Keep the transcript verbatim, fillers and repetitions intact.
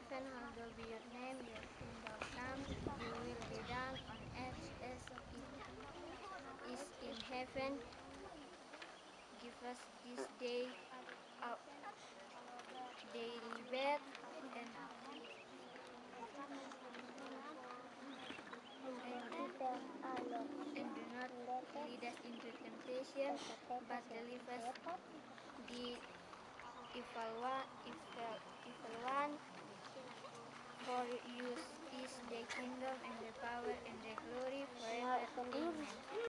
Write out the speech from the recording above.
heaven, hallowed be your name, your kingdom come, your will be done on earth as it is in heaven. Give us this day our daily bread, and, and, and do not lead us into temptation, but deliver us the evil one, evil, evil one. For yours is the kingdom and the power and the glory forever. Amen.